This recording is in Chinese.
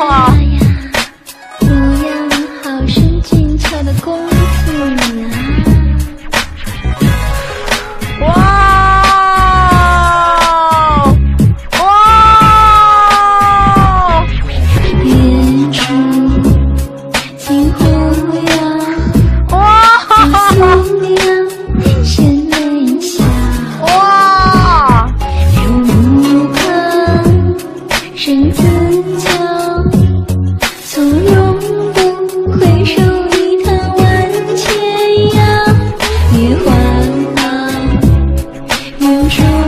哇！ 模样好生俊俏的公子呀！ 哇哇！ 远处金湖呀， 哇！ 姑娘显微笑。 哇！ 入目旁生自娇，从容不回首一叹万千呀。月华啊，永驻